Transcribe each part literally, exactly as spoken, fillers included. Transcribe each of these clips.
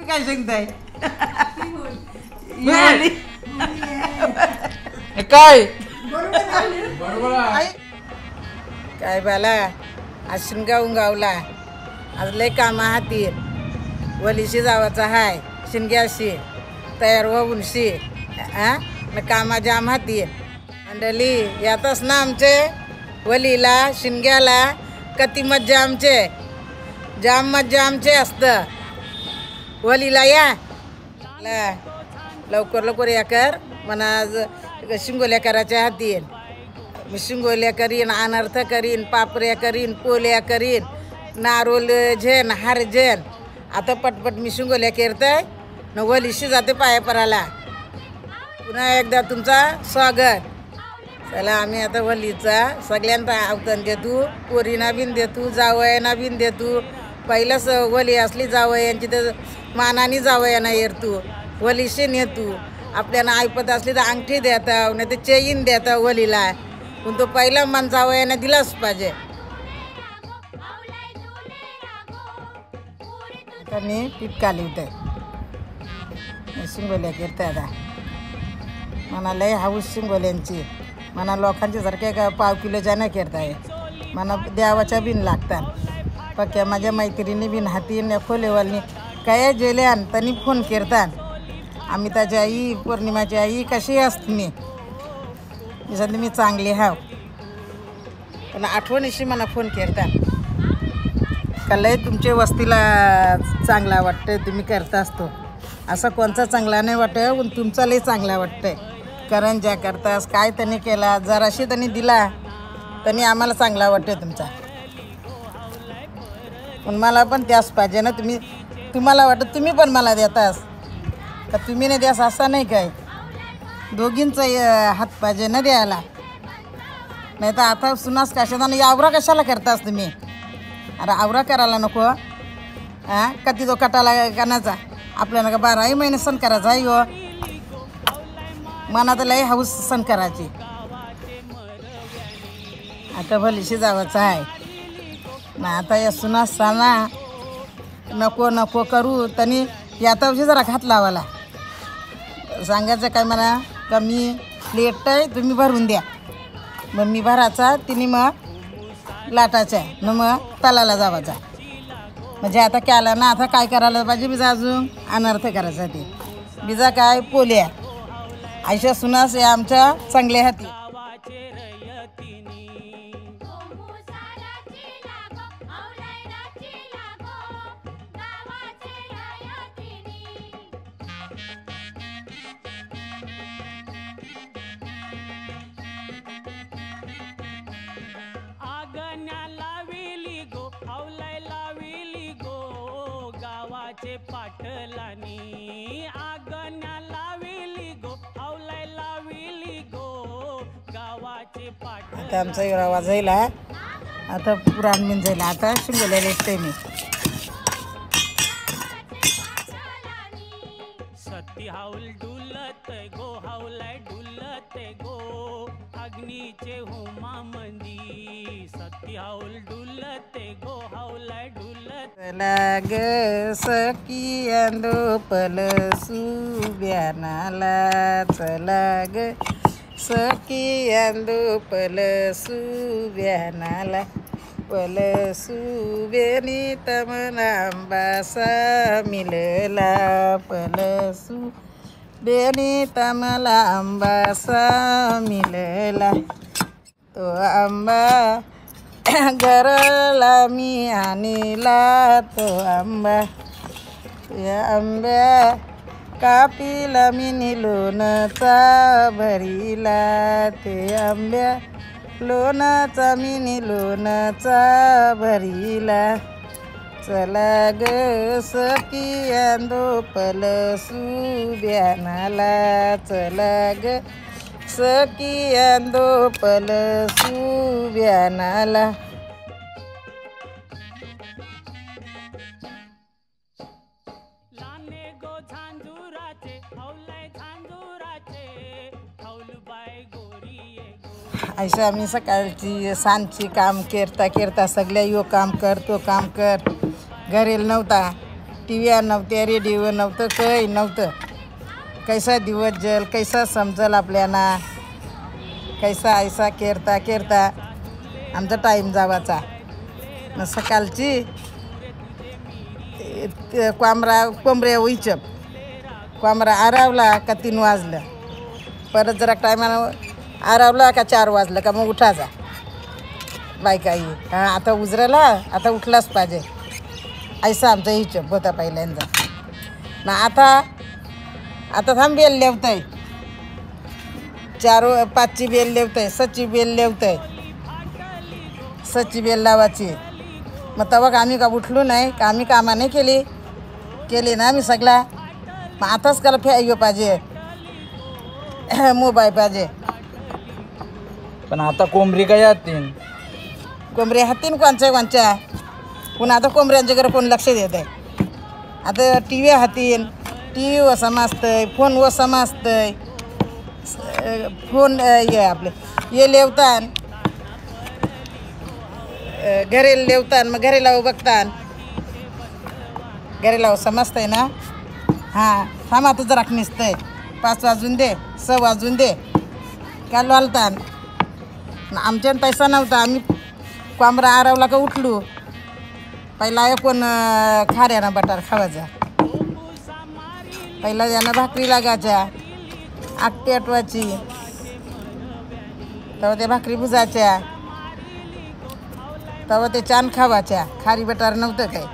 काय सांगताय काय काय बाला आज शिनगाव गावला आज लय कामा हाती वलीशी जावाचा हाय शिनग्याशी तयार होऊन शी हा न कामा जाम हाती मंडळी यातच ना आमचे वलीला शिनग्याला किती मज्जा आमचे जाम मज्जा आमचे असतं वलीला या लवकर लवकर या कर म्हणा आज शिंगोल्या करायच्या हाती मी शिंगोल्या करीन अनर्थ करीन पापऱ्या करीन पोल्या करीन नारोल झेन हार झेन आता पटपट मी शिंगोल्या केरतय न वलीशी जाते पाया पराला पुन्हा एकदा तुमचा स्वागत चला आम्ही आता वलीचा सगळ्यांना आवतन देतो पोरीना बिन देतो जावयांना बिन देतो पहिलंच वली असली जावयांची तर मानाने जावयांना येरतो वलीशी नेतो आपल्याला ऐपत असली तर अंगठी देता नाही तर चेन देता वलीला पण तो पहिला मान जावयांना दिलाच पाहिजे आता मी पीठ कालवते शिंगोल्या करते आता मला लय हाऊस शिंगोल्यांची मला लोकांच्या सारखे का पाव किलोच्या नाही करताय मला देवाच्या बिन लागतात पक्या माझ्या मैत्रिणी बिन हाती खोलेवालनी काय जेल्यान त्यांनी फोन करतात आम्ही त्याची आई पौर्णिमाची आई कशी असते मी मी सध्या मी चांगली हाव पण आठवणीशी मला फोन करतात का लय तुमच्या वस्तीला चांगला वाटतंय तुम्ही करता असतो असं कोणता चांगला नाही वाटत पण तुमचा लय चांगला वाटतंय कारण ज्या करतास काय त्यांनी केला जराशी त्यांनी दिला त्यांनी आम्हाला चांगला वाटतं तुमचा पण मला पण त्याच पाहिजे ना तुम्ही तुम्हाला वाटत तुम्ही पण मला देतास का तुम्ही नाही द्यास असा नाही काय दोघींचा हात पाहिजे ना द्यायला नाही तर आता सुनास कशाने आवरा कशाला करतास तुम्ही अरे आवरा करायला नको हां कधी तो कटाला कानाचा आपल्याला का बाराही महिने सण करायचा आहे हो मनात लय हाऊस सण करायची आता भलीशी जावाचं आहे ना आता या सुनास साना नको नको करू त्यांनी याता जरा घात लावाला सांगायचं काय म्हणा का मी लेट आहे तुम्ही भरून द्या मग मी भरायचा तिने मग लाटायचा न मग तलाला जावाचा म्हणजे आता केला ना आता काय करायला पाहिजे बिजा अजून अनर्थ करायचा ते बिजा काय पोल्या आयशा सुनास या आमच्या चांगल्या हाती पाटलानी आगण्या लाविली गो हवलाय लाविली गो गावाचे पाट आता आमचा रवा जायला आता पुराण बिन जायला आता शिंगोल्या लेटते मी सती हाऊल डुलत गो हवलाय डुलत गो अग्नीचे होमा मंदी सती हाऊल डुलत गो हवलाय डुलत लाग सखी अंदोपल सुब्यानाला चलाग सखी अंदोपल सुब्यानाला पल सुबेनी तमना आंबासा मिलला पल सुबेनी तमला आंबासा मिलला तो आंबा घराला मी आणला तो आंबा या आंब्या कापीला मी लोणचा भरीला ते आंब्या लोणाचा मी लोणचा भरीला चला ग सखी अंदोपल सुब्यानाला चला ग सखी अंदोपल सुब्यानाला लाने गो झांजुराचे हवलाय झांजुराचे हवल बाय गोरी गो अशा आम्ही सकाळची सांजची काम करता करता सगळ्या यो काम कर तो काम कर घरेल नव्हता टी व्ही नव्हते, रेडिओ नव्हतं, काही नव्हतं. कैसा दिवस जल कैसा समजल आपल्याला, कैसा ऐसा केरता केरता आमचा टाईम जावाचा. न सकाळची कोंबरा कोंबऱ्या उईचप कोंबरा आरावला का तीन वाजलं, परत जरा टायमानं आरावला का चार वाजलं का मग उठायचा बायका ये. हां आता उजराला आता उठलाच पाहिजे, ऐसा आमचा हिशोब होता पहिल्यांदा. ना आता आता थांब बेल लेवत आहे, चार पाचची बेल लेवत आहे, सच्ची बेल लेवत आहे, सच्ची बेल लावायची. मग तेव्हा का आम्ही का उठलो नाही का, आम्ही कामा नाही केली केली ना आम्ही सगळा. मग आताच त्याला फे पाहिजे मोबाईल पाहिजे. पण आता कोंबडी काय येतील, कोंबड्या हातीन कोणच्या कोणच्या, पुन्हा आता कोंबड्यांच्या घरी कोण लक्ष देत आहे. आता टी व्ही हातीन, टी व्ही व समजतंय, फोन व समजतंय, फोन ये आपले ये लेवतान घरी लेवतान, मग घरी लावू बघतान, घरी लावू समजतंय ना. हां थांब आता जरा निसतंय, पाच वाजून दे सहा वाजून दे काल वालतान. आमच्यानं पैसा नव्हता, आम्ही कोंबरा आरवला का उठलो. पहिला कोण खाऱ्यानं बटार खावायचा, पहिला यानं भाकरी लागायच्या आग पेटवायची, तेव्हा त्या भाकरी भुजायच्या, तेव्हा ते छान खावायच्या. खारी बटार नव्हतं काय.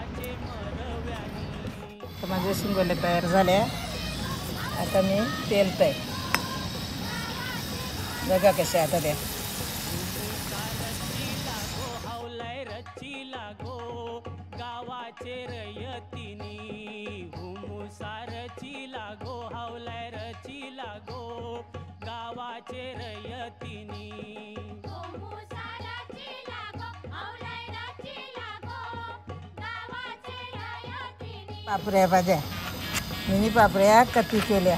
तर माझे शिंगोले तयार झाल्या, आता मी तेलतंय बघा कशा आता त्या. गावाचे रयतीनी हुमुसारची लागो, हावलाय रची लागो गावाचे रयतीनी. पापऱ्या भाज्या मिनी पापऱ्या कती केल्या,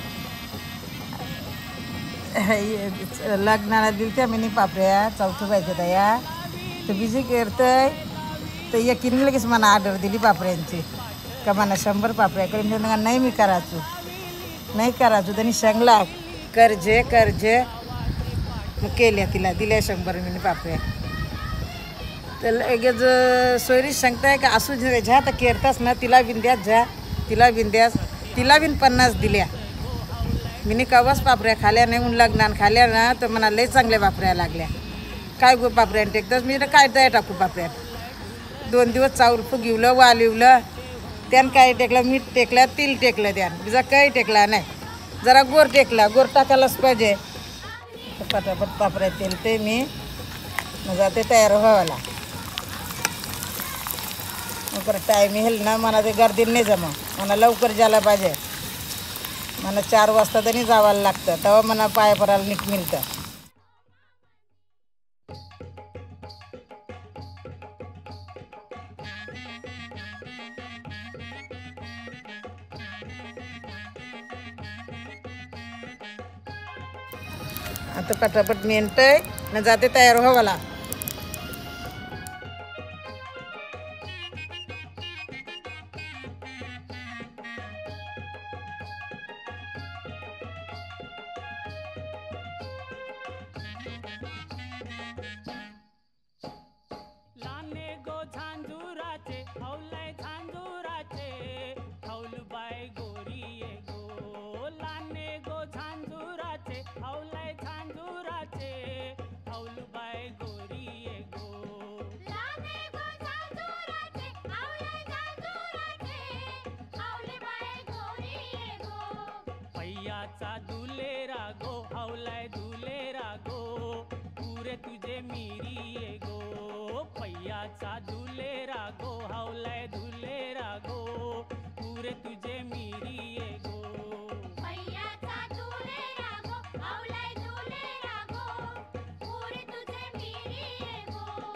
लग्नाला दिल त्या मिनी पापऱ्या चौथं पाहिजे त्या. तर बिझी करतंय तर एकीने लगेच मला ऑर्डर दिली पापड्यांची का मला शंभर पापड्या करून देऊन. नाही मी करायचो नाही करायचो त्यांनी सांगला करजे करजे, मग केल्या तिला दिल्या शंभर मिनी पापड्या. तर लगेच सोयरी सांगताय का असू झ्या तर केरतास ना, तिला बिंद्यास झ्या तिला बिंद्यास, तिला बिन पन्नास दिल्या. मिनी कवाच पापऱ्या खाल्या नाही, ऊन लग्नान खाल्या ना तर मला लई चांगल्या पापऱ्या लागल्या. काय गो पापऱ्या टेकतास मी काय दया टाकू पापऱ्या. दोन दिवस चाऊर फुगिवलं वालिवलं, त्यानं काय टेकलं मीठ टेकलं तेल टेकलं, त्यानं बिजा काही टेकला नाही. जरा गोर टेकला, गोर टाकायलाच पाहिजे. पटापट पापऱ्या तेलते मी, मग जाते तयार व्हायला. मग परत टाईम येईल ना, मला ते गर्दीत नाही जमा, मला लवकर जायला पाहिजे. मला चार वाजता तरी जावायला लागतं, तेव्हा मला पाया पडायला नीट मिळतं. आता पटापट मेंटय ना जाते तयार व्हावाला. लाने गो झांजुराचे हौलाय झांजुराचे, हौल बाय गोरी ये गो. लाने गो झांजुराचे हौलाय झांजुराचे, हौल बाय गोरी ये गो. लाने गो झांजुराचे हौलाय झांजुराचे, हौल बाय गोरी ये गो. पैयाचा दुलेरा गो हौलाय दुलेरा गो, पुरे तुझे मिरी ये गो. पैयाचा दुलेरा गो हौलाय दुलेरा गो, पुरे तुझे मिरी ये गो. पैयाचा दुलेरा गो हौलाय दुलेरा गो, पुरे तुझे मिरी ये गो.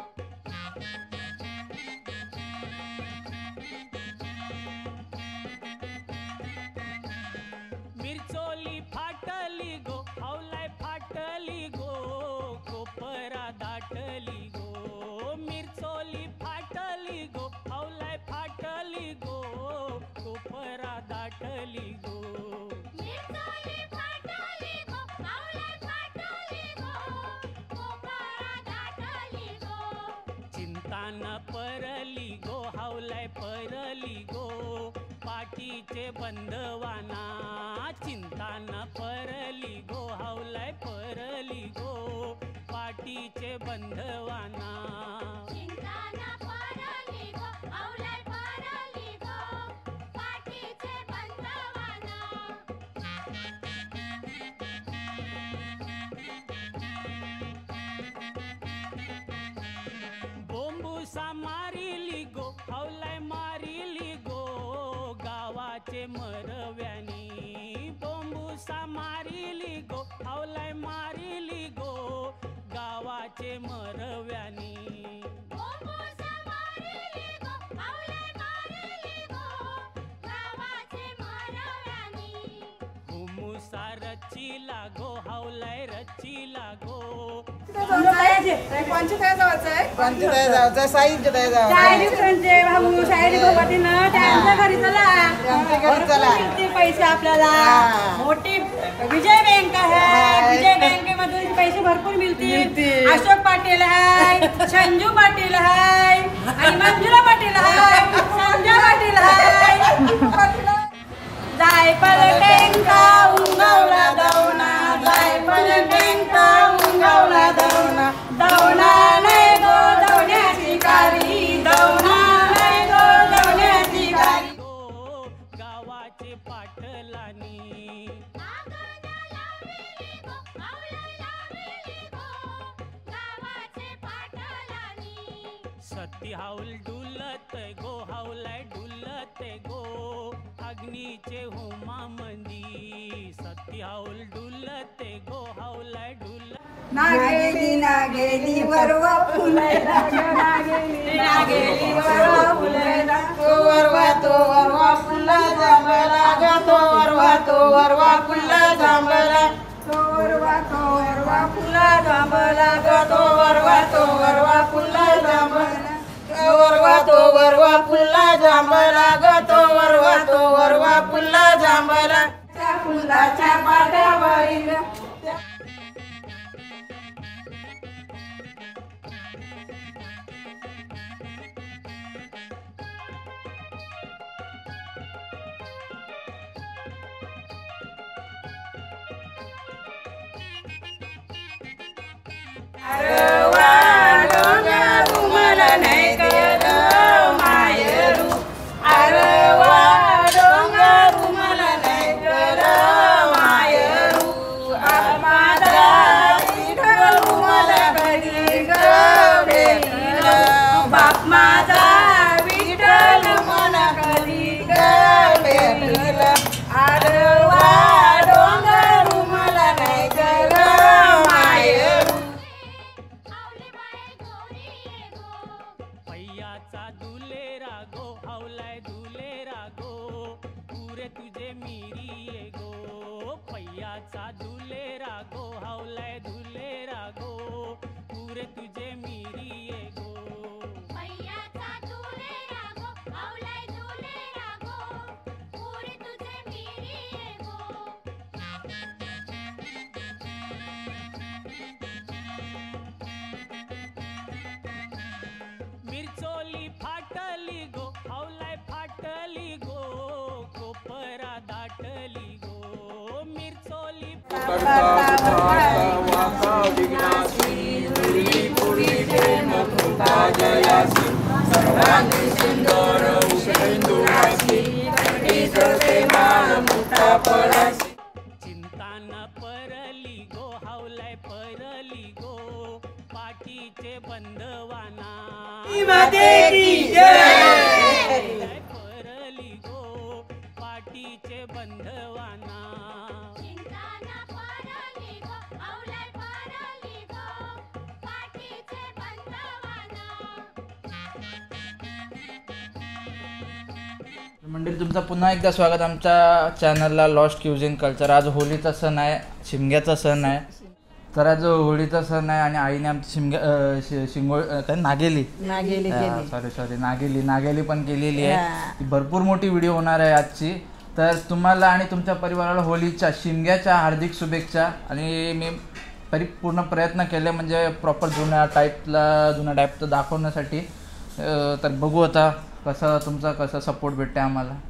मिरचोली फाटली गो हौलाय फाटली गो, कोपरा दाटली गो. मिरचोली फाटली गो हौलाय पाठीचे बंधवाना चिंता न परली गो हावलाय परली गो पाठीचे बंधवाना चिंता न परली गो हावलाय परली गो पाठीचे बंधवाना बोंबुसा मारिली गो हावलाय मारिली गो गावाचे मरव्यानी बोंबुसा मारिली गो हावलाय मारिली गो गावाचे मरव्यानी बोंबुसा मारिली गो हावलाय मारिली गो गावाचे मरव्यानी हुमुसा रचिला गो हावलाय रचिला गो पंचेचाळीस जायचं साईंच्या दया जायचं शायरी म्हणजे भाऊ शायरी भगवतीनं त्यांच्या घरी चला त्यांच्या घरी चला. भरपूर मिळतील पैसे आपल्याला मोठी विजय बँक आहे विजय बँकेमधून पैसे भरपूर मिळतील मिळतील. अशोक पाटील आहे संजू पाटील आहे आणि मंजुला पाटील आहे संजय पाटील आहे जायफळ टेंका उंगवला दवना जायफळ टेंका उंगवला दवना दवना नाही गो दवण्याची कारी दवना नाही गो दवण्याची कारी गो गावाचे पाटलानी आगना लावलेली गो हावलाय लावलेली गो गावाचे पाटलानी सती हाऊल डुलत गो हावलाय डुलत गो अग्नीचे होमा मंदी सती हाऊल डुलत गो हावलाय डुलत नागेली नागेली वरवा फुले नागेली नागेली वरवा फुले तो वरवा तो वरवा फुला जांभळा ग तो वरवा तो वरवा फुला जांभळा तो वरवा तो वरवा फुला जांभळा ग तो वरवा तो वरवा फुला जांभळा वरवा तो वरवा फुला जांभळा ग तो वरवा तो वरवा फुला जांभळा त्या फुलाच्या पाट्यावरील बाप माझा विठ्ठल मन कधी गवेला आडवा डोंगर मला नाही ग मायरू हावले बाय गौरी ये गो पैयाचा दुलेरा गो हावलाय दुलेरा गो पुरे तुझे मिरी ये गो पैयाचा दुलेरा गो हावलाय दुलेरा गो पुरे तुझे मिरी ये गो पैयाचा दुलेरा गो हावलाय दुलेरा गो पुरे तुझे मिरी ये गो मिरचोली फाटली गो हावलाय फाटली गो कोपरा दाटली गो मिरचोली चिंता न परली गो हावलाय परली गो पाठीचे बंधवाना परली गो पाठीचे बंधवाना चिंता न परली गो हावलाय परली गो पाठीचे बंधवाना मंडळी तुमचं पुन्हा एकदा स्वागत आमच्या चॅनलला लॉस्ट क्युझिन कल्चर. आज होळीचा सण आहे, शिमग्याचा सण आहे. तर आज होळीचा सण आहे आणि आईने आमची शिमग्या अं, शि- शिंगोळ अं, काय नागेली नागेली केली. सॉरी सॉरी नागेली नागेली पण केलेली आहे. ती भरपूर मोठी व्हिडिओ होणार आहे आजची. तर तुम्हाला आणि तुमच्या परिवाराला होळीच्या शिमग्याच्या हार्दिक शुभेच्छा. आणि मी परिपूर्ण प्रयत्न केले म्हणजे प्रॉपर जुन्या टाईपला जुन्या टाईपचं दाखवण्यासाठी. अं, तर बघू आता कसं तुमचा कसा सपोर्ट भेटते आम्हाला.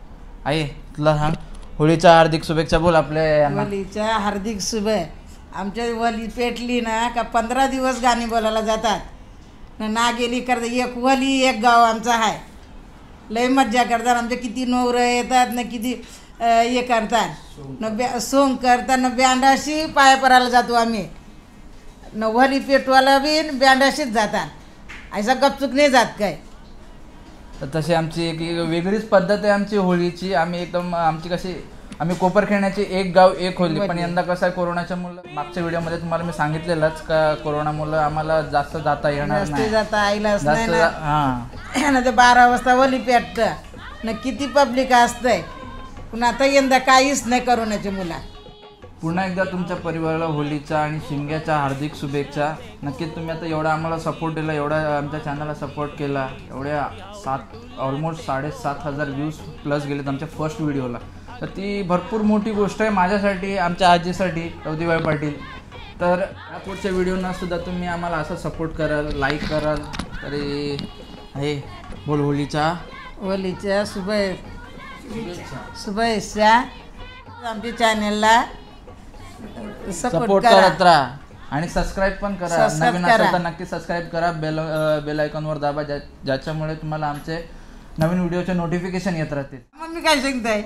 आई तुला सांग होळीच्या हार्दिक शुभेच्छा बोल आपल्या यांना. होलीच्या हार्दिक शुभे. आमच्या वली पेटली ना का पंधरा दिवस गाणी बोलायला जातात न ना गेली करता. एक वली एक गाव आमचं आहे. लय मज्जा करतात. आमच्या किती नवरं येतात ना किती अं, हे करतात न ब्या सोंग करतात न बँडाशी पाया परायला जातो आम्ही. न वली पेटवायला बी न बँडाशीच जातात. ऐसा गपचूक नाही जात काय. तर तशी आमची एक एक वेगळीच पद्धत आहे आमची होळीची. आम्ही एकदम आमची कशी आम्ही कोपर खेळण्याची एक गाव एक होली. पण यंदा कसं आहे कोरोनाच्या मुलं मागच्या व्हिडिओमध्ये तुम्हाला मी सांगितलेलंच का कोरोनामुळं आम्हाला जास्त जाता येणार जास्त नाही. जाता आईलाच नाही जास्त ना. जा- हां ना ते बारा वाजता वली पेटतं न किती पब्लिक असतंय. पण आता यंदा काहीच नाही करोनाची मुला. पुन्हा एकदा तुमच्या परिवाराला होलीच्या आणि शिमग्याच्या हार्दिक शुभेच्छा. नक्कीच तुम्ही आता एवढा आम्हाला सपोर्ट दिला, एवढा आमच्या चॅनलला सपोर्ट केला. एवढ्या सात ऑलमोस्ट साडेसात हजार व्ह्यूज प्लस गेलेत आमच्या फर्स्ट व्हिडिओला. तर ती भरपूर मोठी गोष्ट आहे माझ्यासाठी, आमच्या आजीसाठी रवतीबाई पाटील. तर या पुढच्या व्हिडिओना सुद्धा तुम्ही आम्हाला असं सपोर्ट कराल, लाईक कराल. तरी हे बोल होलीच्या होलीच्या शुभे शुभेच्छा. आमच्या चॅनेलला सपोर्ट सपोर्ट करत करा. राहा आणि सबस्क्राईब पण करा. Subscribe नवीन असेल करा. तर नक्की सबस्क्राईब करा. बेल बेल आयकॉनवर दाबा, ज्या ज्याच्यामुळे तुम्हाला आमचे नवीन व्हिडिओचे नोटिफिकेशन येत राहतील. मग मी काय सांगताय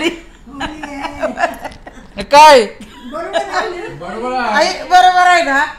काय आई बरोबर आहे ना.